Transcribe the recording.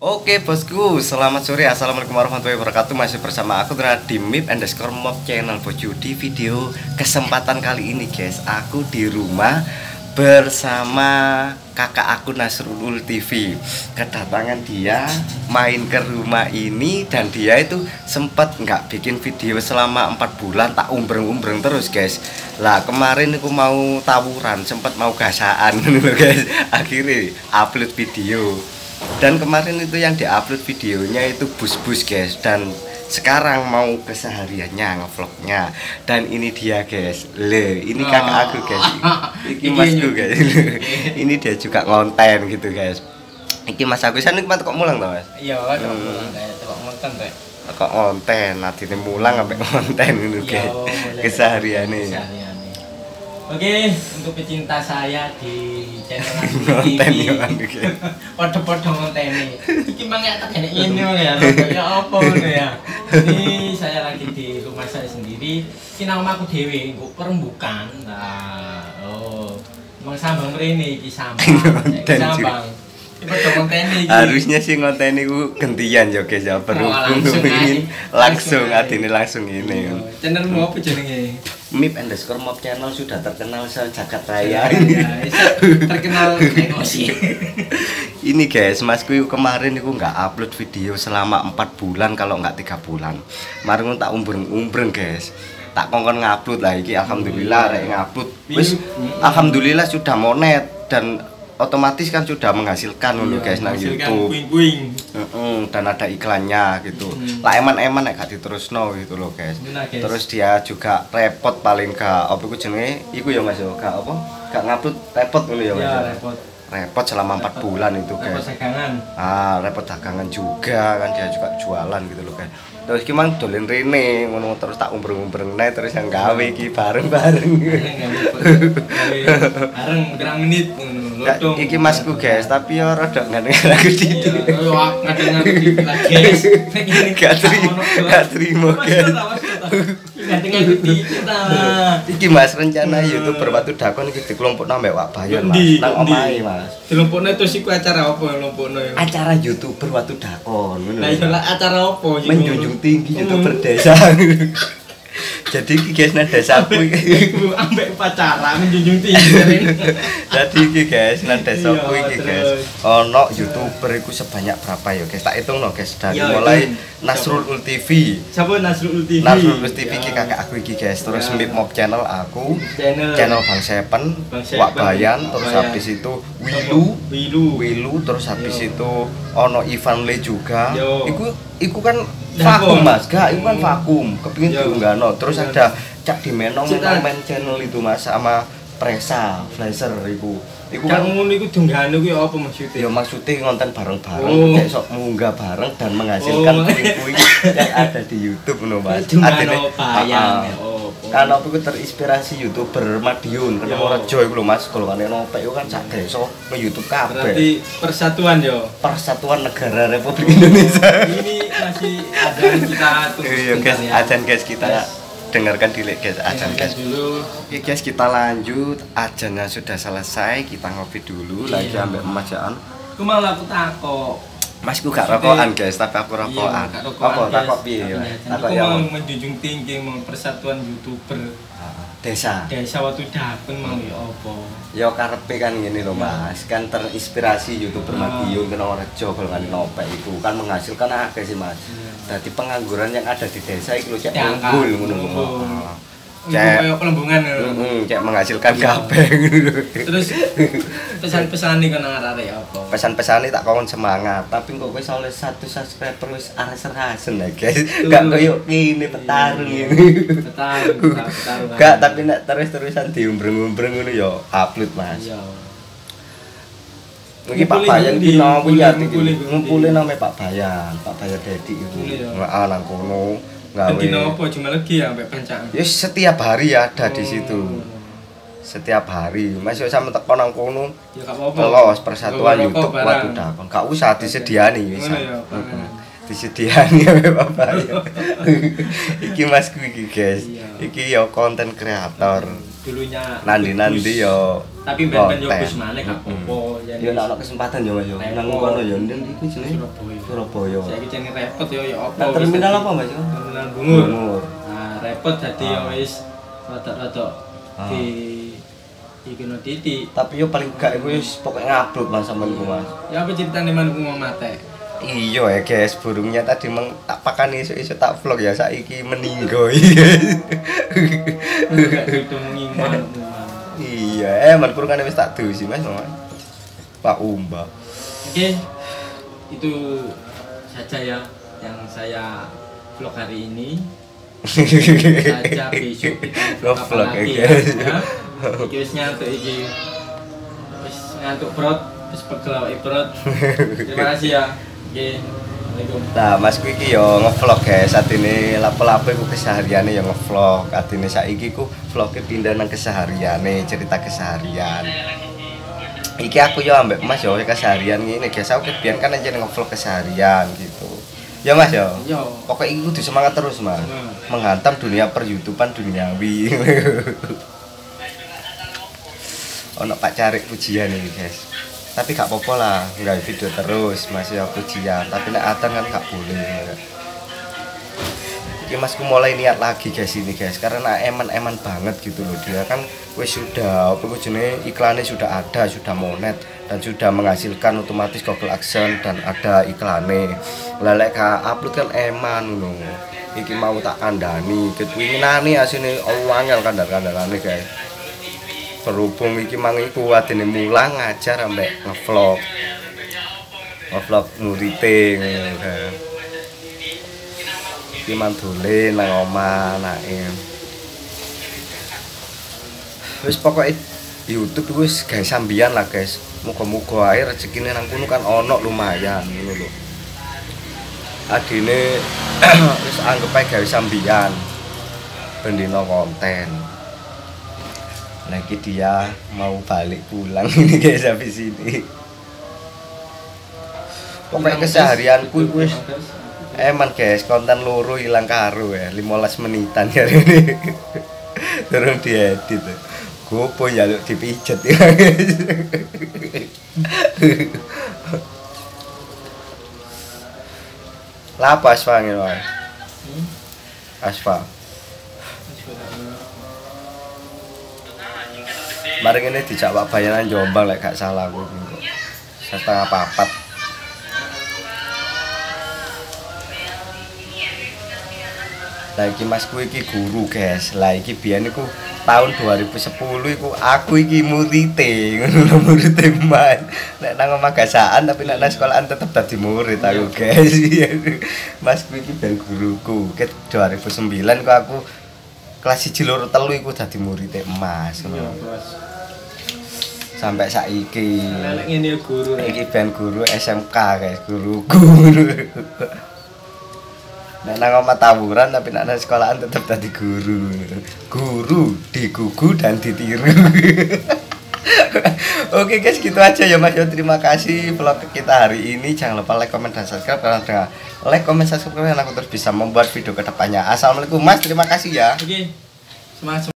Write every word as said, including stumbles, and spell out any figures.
Oke bosku, selamat sore, assalamualaikum warahmatullahi wabarakatuh. Masih bersama aku di Mip underscore Mob channel bosku. Di video kesempatan kali ini guys, aku di rumah bersama kakak aku Nasrul T V. Kedatangan dia main ke rumah ini, dan dia itu sempat nggak bikin video selama empat bulan, tak umbreng-umbreng terus guys. Lah kemarin aku mau tawuran, sempat mau gasaan guys. Akhirnya upload video. Dan kemarin itu yang diupload videonya itu bus-bus guys. Dan sekarang mau kesehariannya ngevlognya. Dan ini dia guys. Le, ini kakak aku guys. Ini masku guys. Ini dia juga ngonten gitu guys. Iki mas aku sana kok mulang tau mas? Iya kok mulang kok ngonten tuh. Kok ngonten, nanti mulang sampai ngonten gitu guys. Kesehariannya. Oke, untuk pecinta saya di channel T V, podo-podo ngonteni. Iki mangke tak gene ini ya, ya apa ngono ya. Ini saya lagi di rumah saya sendiri. Iki nang omahku dhewe, nggo perembukan. Nah, oh. Emang sambang mrene iki sambang. Sambang. Harusnya sih ngonteni ku gantian ya guys ya, berhubung ingin langsung adine langsung ini. Channelmu apa jenenge? Mip underscore Mob channel sudah terkenal sejagat raya. Terkenal emosi. Ini guys, masku kemarin aku nggak upload video selama empat bulan kalau nggak tiga bulan. Kemarin tak umbreng-umbreng guys. Tak kongkon ngupload lah iki, alhamdulillah rek ngupload. Wis alhamdulillah sudah monet dan otomatis kan sudah menghasilkan dulu guys nang YouTube. Puing-puing. Heeh, dan ada iklannya gitu. Hmm. Lah eman-eman nek gak diterusno gitu loh guys. Nah, guys. Terus dia juga repot paling gak apa iku jenenge? Iku ya Mas yo, gak apa? Gak ngupload repot ngono ya Mas. Iya, repot. Repot selama empat bulan itu guys. Repot dagangan. Ah, repot dagangan juga kan, dia juga jualan gitu loh guys. Terus ki mang dolen rene ngono terus tak umbreng-umbreng nae terus yang gawe iki bareng-bareng. Bareng berang menit ngono. Iki masku guys, tapi ya rada ngene aku titik. Yo ngadeng-ngadeng lagi guys. Gak terima, gak terima guys. Iki Mas rencana YouTuber Watu Dakon iki dikelompokno ambek Wak Bayon Mas. Nang omahe Mas. Dikelompokno terus iku acara apa ngelompokno? Acara YouTuber Watu Dakon ngono. Lah iso acara apa? Menjunjung tinggi YouTuber desa. Jadi iki guys nang desaku iki ambek pacara menjunjung tinggi. Jadi iki guys nang desaku iki guys ono YouTuber iku sebanyak berapa ya guys? Tak hitungno guys dari mulai Nasrul T V. Siapa Nasrul T V? Nasrul T V iki kakak aku iki guys. Terus Mip Mob channel aku, channel Bang Sepen, Wak Bayan, terus habis itu Wilu, Wilu, Wilu, terus habis itu ono Ivan Le juga. Iku iku kan vakum Mas, gak, itu kan vakum, kepingin diunggahno. Terus ada Cak Dimenong main channel itu Mas sama Presa, Flasher iku. Iku kan ngono iku diunggahno kuwi apa maksudnya? Ya maksudnya ngonten bareng-bareng, kayak sok munggah bareng dan menghasilkan puing-puing yang ada di YouTube ngono Mas. Adine bayang. Kan aku iku terinspirasi YouTuber Madiun, ketemu Rejo iku lho Mas, golongane nopek iku kan sak desa nang YouTube kabeh. Berarti persatuan yo. Persatuan Negara Republik Indonesia. Ini masih azan kita tunggu. Iya guys, azan guys kita dengarkan dulu guys, azan guys dulu. Oke guys, kita lanjut. Azannya sudah selesai, kita ngopi dulu lagi ambek emajaan. Ku malah aku takok. Mas ku gak rokokan guys, tapi aku rokokan. Apa takok piye? Takok ya menjunjung tinggi persatuan YouTuber desa. Desa Watu Dakon mau ya apa? Ya karepe kan ngene lho Mas, kan terinspirasi YouTuber Madiun kena Rejo golongane nopek iku kan menghasilkan akeh sih Mas. Dadi pengangguran yang ada di desa iku lho cek unggul ngono lho. Kayak pelembungan heeh, cek menghasilkan kabeh ngono. Terus pesan-pesane kok nang arek apa? Pesan-pesane tak kongkon semangat, tapi kok wis oleh satu subscriber wis ares-arasen ya guys. Gak koyo kene petarung ini. Petarung, petarung. Gak, tapi nek terus-terusan diumbreng-umbreng ngono ya upload Mas. Iya. Iki Pak Bayan iki nang kuwi ngumpulin nang Pak Bayan, Pak Bayan Dedi iku. Heeh nang kono. Dino apa cuma lagi ya sampai pancaan. Ya setiap hari ada di situ. Setiap hari. Masih sama teko nang kono. Ya gak apa-apa. Los persatuan YouTube Watu Dakon. Gak usah disediani wis. Disediani ya Bapak. Iki Masku iki guys. Iki ya konten kreator. Dulunya Nandi-nandi ya Tapi ben-ben yo Konten. Gus maneh gak apa-apa. Ya nek ana kesempatan yo Mas yo. Nang kono yo ndel iku jenenge Surabaya. Surabaya. Saiki jenenge repot yo ya apa. Nah, wis terminal dadi- apa Mas yo? Terminal Bungur. Bungur. Nah, repot dadi yo Ah. wis rada-rada Ah. di iki no titik. Tapi yo paling gak iku wis pokoke ngupload Mas sampean iku Mas. Ya apa ceritane manku mau mate? Iya ya guys, burungnya tadi meng tak pakan isu-isu tak vlog ya saiki meninggo. Enggak dihitung iman. Iya, emang kurang wis tak dusi Mas, Mas. Pak Umba. Oke, itu saja ya yang saya vlog hari ini. Saja besok kita vlog apa Nge-vlog ya, lagi ya. guys. ya. Iki wis nyantuk iki. Wis ngantuk perut, wis pegel awake perut. Terima kasih ya. Oke. Assalamualaikum. Nah, Masku iki yo ngevlog guys. Atine lapo-lapo iku kesehariane yo ngevlog. Atine saiki ku vloge pindah nang kesehariane, cerita keseharian. Iki aku yo ambek Mas yo keseharian ngene guys. Aku kebian kan aja ngevlog keseharian gitu. Ya Mas yo. Yo. Pokoknya iki kudu semangat terus Mas. Hmm. Menghantam dunia per-YouTubean duniawi. Ono Pak Carik pujian iki guys. Tapi gak apa-apa lah, nggak video terus masih ya pujian. Tapi nek atan kan gak boleh. Iki Masku mulai niat lagi guys ini guys, karena eman-eman banget gitu loh dia kan wis sudah apa jenenge iklannya sudah ada, sudah monet dan sudah menghasilkan otomatis Google AdSense dan ada iklannya. Lelek ka upload kan eman ngono. Iki mau tak kandhani, ketwinginane asine angel kandhar-kandharane guys. Berhubung iki mang iku adine mulang ngajar ambek ngevlog. Ngevlog murite ngono kan. Iki mandole nang omah anake. Wis pokoke YouTube wis gawe sambian lah guys. Muga-muga ae rezekine nang kono kan ono lumayan ngono lho. Adine wis anggap ae gawe sambian. Bendina konten. Lagi dia mau balik pulang ini guys habis ini. Pokoknya keseharianku wis eman guys, konten loro hilang karo ya, lima belas menitan hari ini. Terus diedit. Gopo njaluk dipijet ya guys. Lapa asfa ngene wae. Asfa. Mari ini dijak Pak Bayanan Jombang lek gak salah aku kok. Setengah papat. Lah iki Masku iki guru, guys. Lah iki biyen iku tahun dua ribu sepuluh iku aku iki murite, ngono murite Mas. Nek nang omah gasaan tapi nek nang sekolahan tetep dadi murid aku, guys. Masku iki ben guruku. Ket dua ribu sembilan kok aku kelas siji loro telu iku dadi murite Mas, ngono. Sampai saiki. Lelek ngene guru rek. Iki ben guru S M K guys, guruku. Nek nang omah tawuran tapi nek nang sekolahan tetep dadi guru. Guru digugu dan ditiru. Oke guys, gitu aja ya Mas. Terima kasih vlog kita hari ini. Jangan lupa like, comment, dan subscribe. Karena dengan like, comment, subscribe aku terus bisa membuat video kedepannya. Assalamualaikum Mas, terima kasih ya. Oke. Semangat.